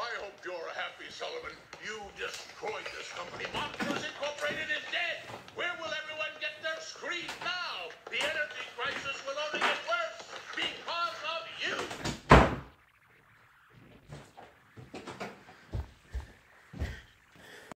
I hope you're happy, Sullivan. You destroyed this company. Montrose Incorporated is dead. We're